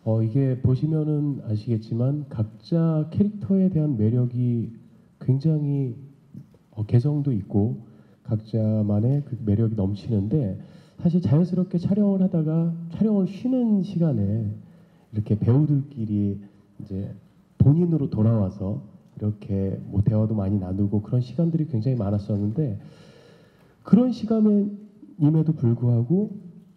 이게 보시면은 아시겠지만 각자 캐릭터에 대한 매력이 굉장히 개성도 있고 각자만의 그 매력이 넘치는데 사실 자연스럽게 촬영을 하다가 촬영을 쉬는 시간에 이렇게 배우들끼리 이제 본인으로 돌아와서 이렇게 뭐 대화도 많이 나누고 그런 시간들이 굉장히 많았었는데 그런 시간임에도 불구하고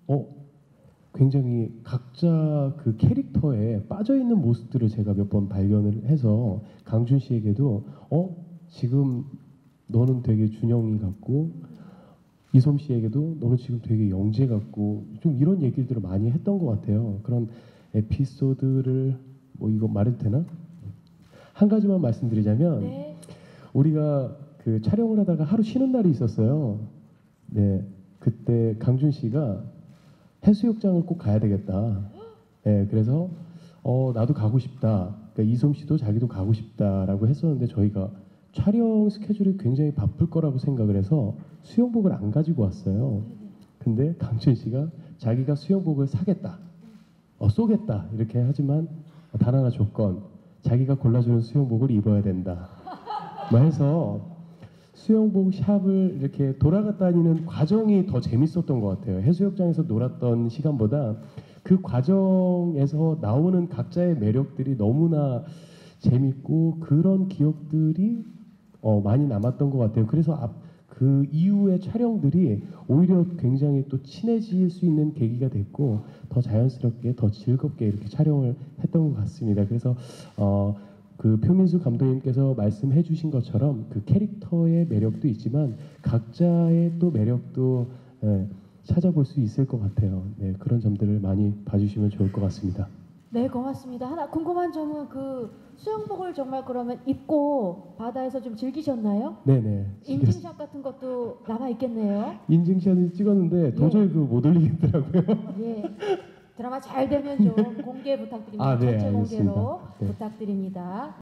굉장히 각자 그 캐릭터에 빠져 있는 모습들을 제가 몇 번 발견을 해서 강준 씨에게도 지금 너는 되게 준영이 같고 이솜 씨에게도 너는 지금 되게 영재 같고 좀 이런 얘기들을 많이 했던 것 같아요. 그런 에피소드를 뭐 이거 말해도 되나? 한 가지만 말씀드리자면 네. 우리가 그 촬영을 하다가 하루 쉬는 날이 있었어요. 네, 그때 강준 씨가 해수욕장을 꼭 가야 되겠다. 네, 그래서 나도 가고 싶다. 그러니까 이솜 씨도 자기도 가고 싶다라고 했었는데 저희가 촬영 스케줄이 굉장히 바쁠 거라고 생각을 해서 수영복을 안 가지고 왔어요. 근데 강준 씨가 자기가 수영복을 사겠다, 쏘겠다 이렇게 하지만 단 하나 조건, 자기가 골라주는 수영복을 입어야 된다. 뭐 해서 수영복 샵을 이렇게 돌아갔다 다니는 과정이 더 재밌었던 것 같아요. 해수욕장에서 놀았던 시간보다 그 과정에서 나오는 각자의 매력들이 너무나 재밌고 그런 기억들이 많이 남았던 것 같아요. 그래서 그 이후의 촬영들이 오히려 굉장히 또 친해질 수 있는 계기가 됐고 더 자연스럽게 더 즐겁게 이렇게 촬영을 했던 것 같습니다. 그래서 그 표민수 감독님께서 말씀해 주신 것처럼 그 캐릭터의 매력도 있지만 각자의 또 매력도 찾아볼 수 있을 것 같아요. 네, 그런 점들을 많이 봐주시면 좋을 것 같습니다. 네, 고맙습니다. 하나 궁금한 점은 그 수영복을 정말 그러면 입고 바다에서 좀 즐기셨나요? 네네. 인증샷 같은 것도 남아 있겠네요. 인증샷을 찍었는데 도저히 그 못 올리겠더라고요. 예. 드라마 잘 되면 좀 공개 부탁드립니다. 네, 전체 알겠습니다. 공개로 네. 부탁드립니다.